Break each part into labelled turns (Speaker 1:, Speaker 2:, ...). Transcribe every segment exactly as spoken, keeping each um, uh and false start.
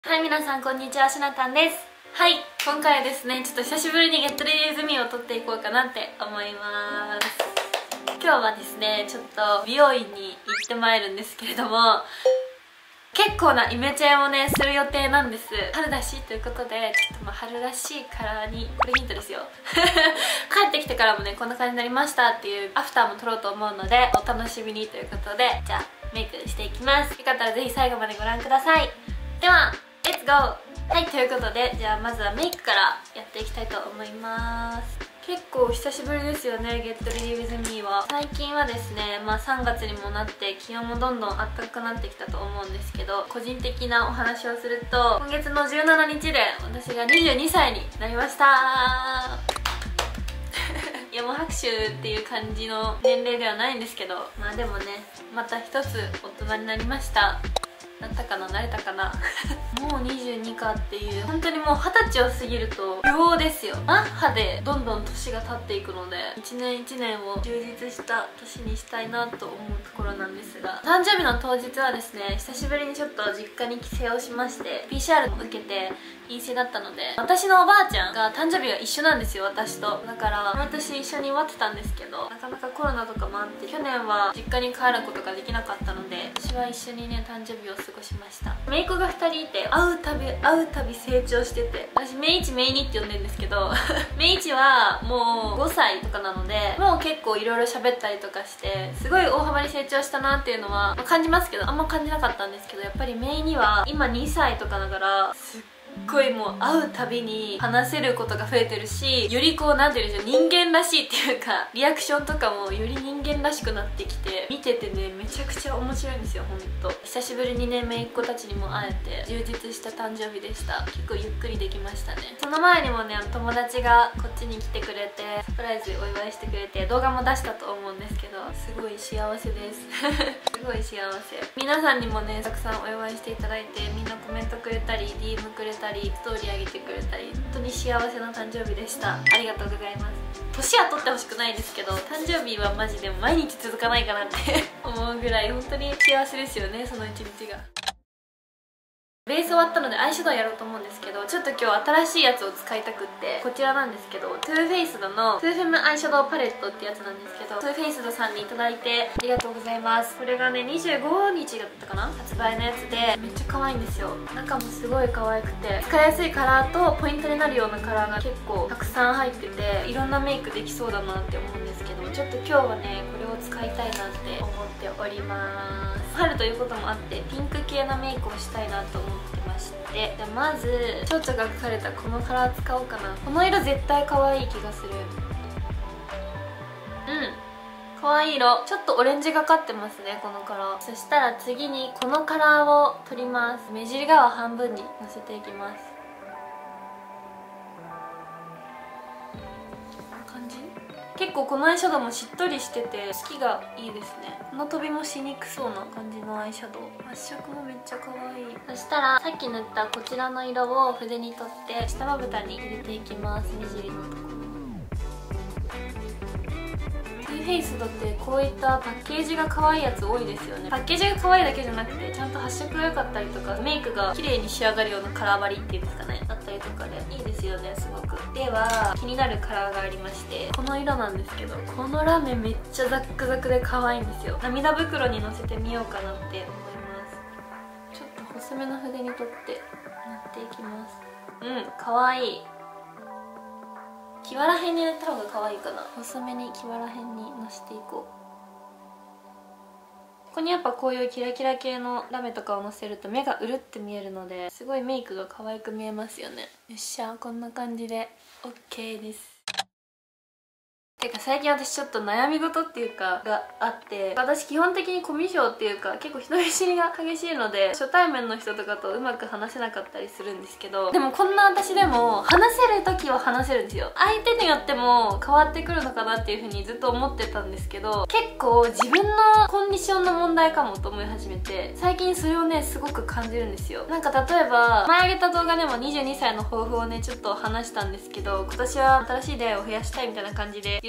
Speaker 1: はい、皆さんこんにちは、しなたんです。はい、今回はですね、ちょっと久しぶりにゲットレディーズミーを撮っていこうかなって思います。今日はですね、ちょっと美容院に行ってまいるんですけれども、結構なイメチェンをね、する予定なんです。春だしということで、ちょっとまあ春らしいカラーに、これヒントですよ。帰ってきてからもね、こんな感じになりましたっていうアフターも撮ろうと思うので、お楽しみにということで、じゃあメイクしていきます。よかったらぜひ最後までご覧ください。ではレッツゴー。はい、ということで、じゃあまずはメイクからやっていきたいと思います。結構久しぶりですよね、ゲットレディーウィズミーは。最近はですね、まあさんがつにもなって気温もどんどん暖かくなってきたと思うんですけど、個人的なお話をすると、今月のじゅうしちにちで私がにじゅうにさいになりましたいやもう拍手っていう感じの年齢ではないんですけど、まあでもね、また一つ大人になりました。なったかな、慣れたかなもうにじゅうにかっていう、本当にもうはたちを過ぎると秒ですよ。マッハでどんどん年が経っていくので、いちねんいちねんを充実した年にしたいなと思うところなんですが、誕生日の当日はですね、久しぶりにちょっと実家に帰省をしまして ピーシーアール も受けて陰性だったので、私のおばあちゃんが誕生日が一緒なんですよ、私と。だから毎年一緒に祝ってたんですけど、なかなかコロナとかもあって去年は実家に帰ることができなかったので、私は一緒にね誕生日を過ごしました。姪っ子がふたりいて、会うたび会うたび成長してて、私めいちめいにって呼んでるんですけどめいちはもうごさいとかなので、もう結構いろいろ喋ったりとかして、すごい大幅に成長したなっていうのは感じますけど、あんま感じなかったんですけど、やっぱりめいには今にさいとかだから、すっすっごいもう会うたびに話せることが増えてるし、よりこうなんていうんでしょう、人間らしいっていうか、リアクションとかもより人間らしくなってきて、見ててねめちゃくちゃ面白いんですよ。ほんと久しぶりにね姪っ子たちにも会えて充実した誕生日でした。結構ゆっくりできましたね。その前にもね、友達がこっちに来てくれてサプライズお祝いしてくれて動画も出したと思うんですけど、すごい幸せですすごい幸せ。皆さんにもねたくさんお祝いしていただいて、みんなコメントくれたり ディーエム くれたりストーリー上げてくれたり、本当に幸せな誕生日でした。ありがとうございます。年は取ってほしくないんですけど、誕生日はマジで毎日続かないかなって思うぐらい本当に幸せですよね、その一日が。ベース終わったのでアイシャドウやろうと思うんですけど、ちょっと今日新しいやつを使いたくって、こちらなんですけど、トゥーフェイスドのトゥーフェムアイシャドウパレットってやつなんですけど、トゥーフェイスドさんにいただいてありがとうございます。これがねにじゅうごにちだったかな、発売のやつで、めっちゃ可愛いんですよ。中もすごい可愛くて、使いやすいカラーとポイントになるようなカラーが結構たくさん入ってて、いろんなメイクできそうだなって思うんですけど、ちょっと今日はねこれを使いたいなって思っております。春ということもあってピンク系のメイクをしたいなと思ってまして、でまず蝶々が描かれたこのカラー使おうかな。この色絶対可愛い気がする。うん、可愛い色。ちょっとオレンジがかってますね、このカラー。そしたら次にこのカラーを取ります。目尻側半分にのせていきます。結構このアイシャドウもしっとりしてて好きがいいですね。この飛びもしにくそうな感じのアイシャドウ。発色もめっちゃ可愛い。そしたらさっき塗ったこちらの色を筆に取って下まぶたに入れていきます。目尻のところ。トゥーフェイスドってこういったパッケージが可愛いやつ多いですよね。パッケージが可愛いだけじゃなくて、ちゃんと発色が良かったりとか、メイクが綺麗に仕上がるようなカラー割りっていうんですかね、だったりとかでいいですよね、すごく。では気になるカラーがありまして、この色なんですけど、このラメめっちゃザックザクで可愛いんですよ。涙袋にのせてみようかなって思います。ちょっと細めの筆に取って塗っていきます。うん、可愛い。際ら辺に塗った方が可愛いかな。細めに際ら辺にのせていこう。ここにやっぱこういうキラキラ系のラメとかをのせると目がうるって見えるので、すごいメイクが可愛く見えますよね。よっしゃ、こんな感じで オーケー です。てか最近私ちょっと悩み事っていうかがあって、私基本的にコミュ障っていうか結構人見知りが激しいので、初対面の人とかとうまく話せなかったりするんですけど、でもこんな私でも話せる時は話せるんですよ。相手によっても変わってくるのかなっていう風にずっと思ってたんですけど、結構自分のコンディションの問題かもと思い始めて、最近それをねすごく感じるんですよ。なんか例えば前上げた動画でもにじゅうにさいの抱負をねちょっと話したんですけど、今年は新しい出会いを増やしたいみたいな感じで言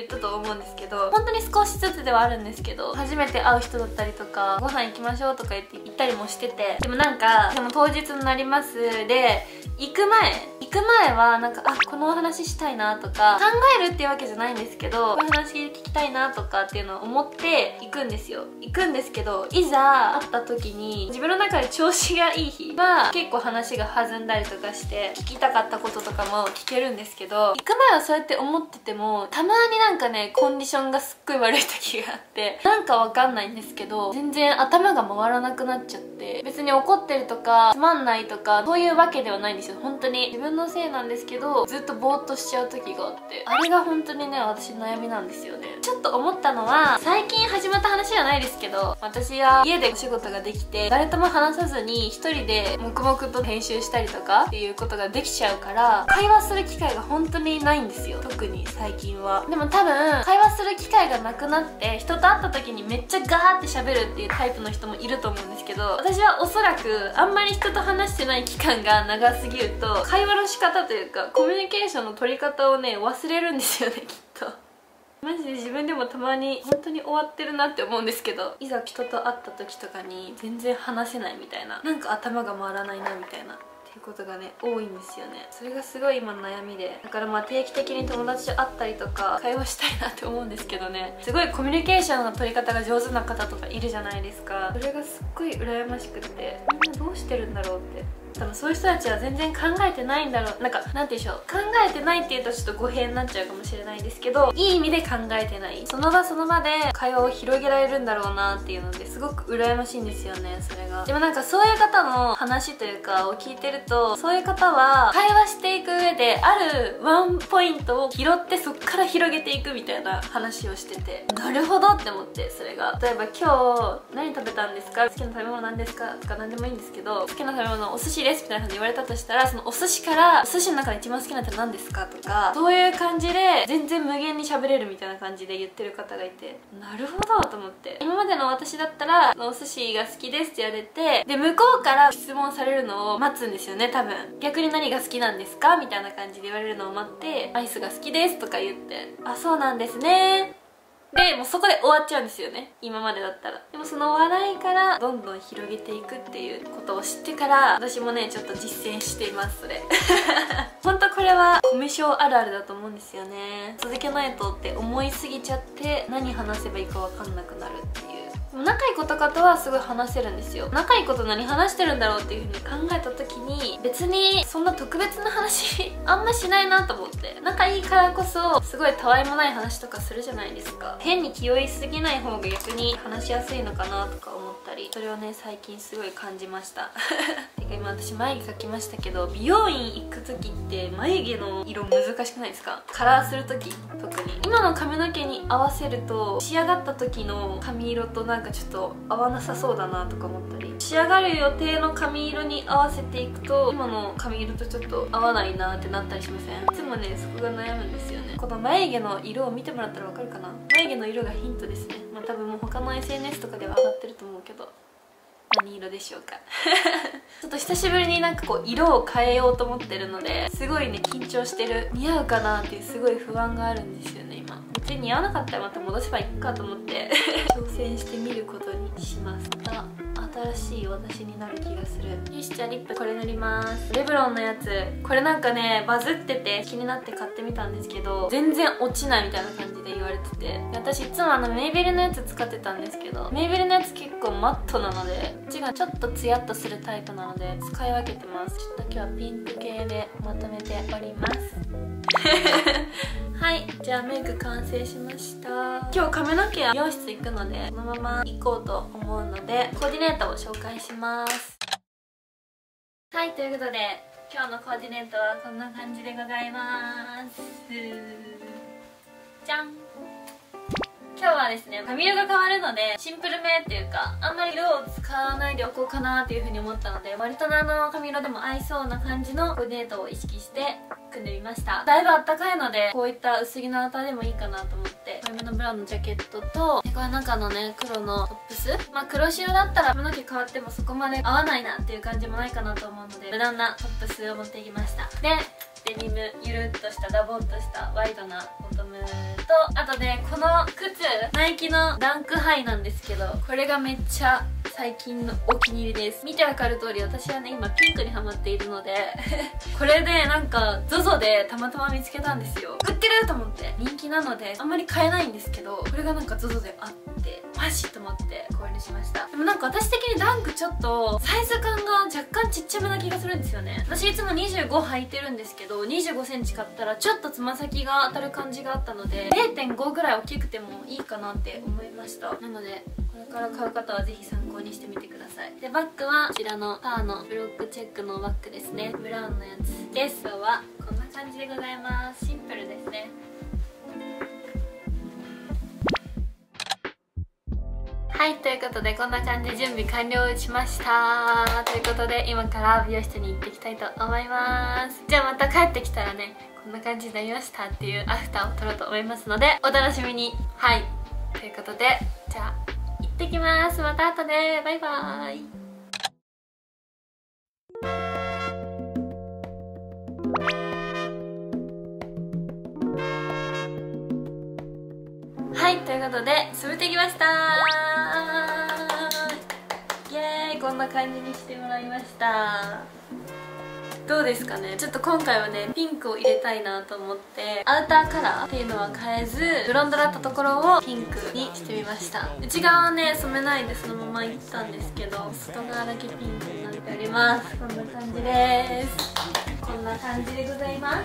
Speaker 1: 言ったと思うんですけど、本当に少しずつではあるんですけど、初めて会う人だったりとかご飯行きましょうとか言って行ったりもしてて、でもなんかでも当日になりますで行く前行く前はなんかあこのお話したいなとか考えるっていうわけじゃないんですけど、こういう話聞きたいなとかっていうのを思って行くんですよ。行くんですけど、いざ会った時に自分の中で調子がいい日は結構話が弾んだりとかして聞きたかったこととかも聞けるんですけど、行く前はそうやって思っててもたまになんかねコンディションがすっごい悪い時があって、なんかわかんないんですけど全然頭が回らなくなっちゃって、別に怒ってるとかつまんないとかそういうわけではないんですよ。本当に自分のせいなんですけどずっとぼーっとしちゃう時があって、あれが本当にね私の悩みなんですよね。ちょっと思ったのは最近始まった話じゃないですけど、私が家でお仕事ができて誰とも話さずに一人で黙々と編集したりとかっていうことができちゃうから会話する機会が本当にないんですよ、特に最近は。でも多分会話する機会がなくなって人と会った時にめっちゃガーって喋るっていうタイプの人もいると思うんですけど、私はおそらくあんまり人と話してない期間が長すぎると会話の仕方というかコミュニケーションの取り方をね忘れるんですよね、きっと。マジで自分でもたまに本当に終わってるなって思うんですけど、いざ人と会った時とかに全然話せないみたいな、なんか頭が回らないなみたいなっていうことがね多いんですよね。それがすごい今の悩みで、だからまあ定期的に友達と会ったりとか会話したいなって思うんですけどね、すごいコミュニケーションの取り方が上手な方とかいるじゃないですか。それがすっごい羨ましくってみんなどうしてるんだろうって。多分そういう人たちは全然考えてないんだろう、なんかなんて言うんでしょう、考えてないっていうとちょっと語弊になっちゃうかもしれないんですけど、いい意味で考えてない、その場その場で会話を広げられるんだろうなっていうのですごく羨ましいんですよね、それが。でもなんかそういう方の話というかを聞いてると、そういう方は会話していく上であるワンポイントを拾ってそっから広げていくみたいな話をしてて、なるほどって思って。それが例えば今日何食べたんですか、好きな食べ物何ですかとか何でもいいんですけど、好きな食べ物お寿司ですみたいな感じで言われたとしたら、そのお寿司からお寿司の中で一番好きなって何ですかとか、そういう感じで全然無限に喋れるみたいな感じで言ってる方がいて、なるほどと思って。今までの私だったらお寿司が好きですって言われて、で向こうから質問されるのを待つんですよね、多分。逆に何が好きなんですかみたいな感じで言われるのを待って、アイスが好きですとか言って、あそうなんですねでもうそこで終わっちゃうんですよね、今までだったら。でもその話題からどんどん広げていくっていうことを知ってから、私もねちょっと実践しています、それ。本当これはコミュ障あるあるだと思うんですよね。続けないとって思いすぎちゃって何話せばいいか分かんなくなるっていう。でも仲いい子とかとはすごい話せるんですよ。仲いい子と何話してるんだろうっていう風に考えた時に、別にそんな特別な話あんましないなと思って。仲いいからこそすごいたわいもない話とかするじゃないですか。変に気負いすぎない方が逆に話しやすいのかなとか思ったり、それをね最近すごい感じましたてか今私眉毛描きましたけど、美容院行く時って眉毛の色難しくないですか？カラーする時特に。今の髪の毛に合わせると仕上がった時の髪色となんかちょっと合わなさそうだなとか思ったり、仕上がる予定の髪色に合わせていくと今の髪色とちょっと合わないなってなったりしません？いつもねそこが悩むんですよね。この眉毛の色を見てもらったらわかるかな。眉毛の色がヒントですね。まあ多分もう他の エスエヌエス とかでは上がってると思うけど、何色でしょうかちょっと久しぶりになんかこう色を変えようと思ってるので、すごいね緊張してる。似合うかなっていうすごい不安があるんですよね今。別に似合わなかったらまた戻せばいいかと思って挑戦してみることにします。また新しい私になる気がする。よし、じゃあリップこれ塗ります。レブロンのやつ、これなんかねバズってて気になって買ってみたんですけど、全然落ちないみたいな感じで言われてて、私いつもあのメイベルのやつ使ってたんですけど、メイベルのやつ結構マットなので、こっちがちょっとツヤっとするタイプなので使い分けてます。ちょっと今日はピンク系でまとめておりますはい、じゃあメイク完成しました。今日髪の毛は美容室行くのでこのまま行こうと思うので、コーディネートを紹介します。はい、ということで今日のコーディネートはこんな感じでございます。じゃん。今日はですね、髪色が変わるのでシンプルめっていうか、あんまり色を使わないでおこうかなっていう風に思ったので、割とあの髪色でも合いそうな感じのコーディネートを意識して組んでみました。だいぶあったかいのでこういった薄着のアウターでもいいかなと思って、濃いめのブラウンのジャケットと、でこれ中のね黒のトップス、まあ黒白だったら髪の毛変わってもそこまで合わないなっていう感じもないかなと思うので、無難なトップスを持ってきました。ででデニム、ゆるっとしたダボっとしたワイドなボトムと、あとねこの靴ナイキのダンクハイなんですけど、これがめっちゃ最近のお気に入りです。見てわかる通り私はね今ピンクにハマっているのでこれでなんか ゾゾ でたまたま見つけたんですよ。売ってると思って人気なのであんまり買えないんですけど、これがなんか ゾゾ であってマジと思って購入しました。でもなんか私的にダンクちょっとサイズ感が若干ちっちゃめな気がするんですよね。私いつもにじゅうご履いてるんですけど、にじゅうごセンチ買ったらちょっとつま先が当たる感じがあったので れいてんご ぐらい大きくてもいいかなって思いました。なのでこれから買う方はぜひ参考にしてみてください。でバッグはこちらのパーのブロックチェックのバッグですね。ブラウンのやつです。今日はこんな感じでございます。シンプルですね。はい、ということでこんな感じで準備完了しました。ということで今から美容室に行ってきたいと思います。じゃあまた帰ってきたらねこんな感じになりましたっていうアフターを撮ろうと思いますのでお楽しみに。はい、ということでじゃあ行ってきます。また後でバイバーイ。はい、ということで滑ってきましたー。イエーイ、こんな感じにしてもらいました。どうですかね。ちょっと今回はねピンクを入れたいなと思ってアウターカラーっていうのは変えずブロンドだったところをピンクにしてみました。内側はね染めないでそのままいったんですけど、外側だけピンクになっております。こんな感じです。こんな感じでございます。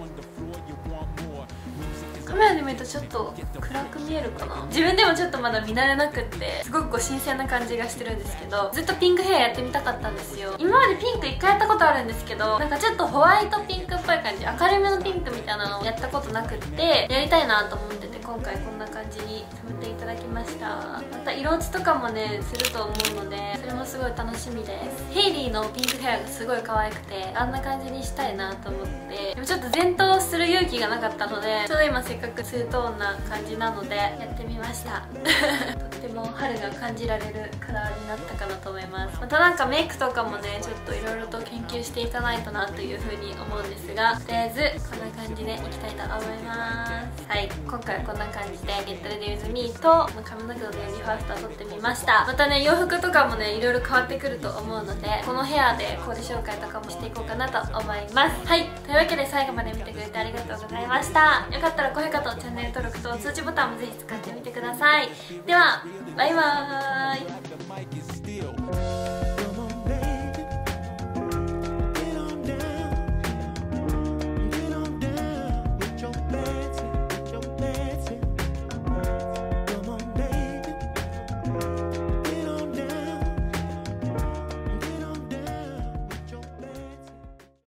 Speaker 1: カメラで見るとちょっと暗く見えるかな。自分でもちょっとまだ見慣れなくってすごくこう新鮮な感じがしてるんですけど、ずっとピンクヘアやってみたかったんですよ。今までピンクいっかいやったことあるんですけど、なんかちょっとホワイトピンクっぽい感じ、明るめのピンクみたいなのをやったことなくってやりたいなと思ってて、今回こんな感じに染めていただきました。また色落ちとかもねすると思うのでそれもすごい楽しみです。ヘイリーのピンクヘアがすごい可愛くてあんな感じにしたいなと思って、でもちょっと前頭する勇気がなかったのでちょうど今せっかくツートーンな感じなのでやってみましたとっても春が感じられるカラーになったかなと思います。またなんかメイクとかもねちょっといろいろと研究していかないとなというふうに思うんですが、とりあえずこんな感じでいきたいと思います。はい、今回はこんな感じで「ゲットレディーウィズミーと髪の毛のねビフォーアフター撮ってみました。またね洋服とかもねいろいろ変わってくると思うのでこのヘアでコーデ紹介とかもしていこうかなと思います。はい、というわけで最後まで見てくれてありがとうございました。よかったら高評価とチャンネル登録と通知ボタンもぜひ使ってみてください。ではバイバーイ。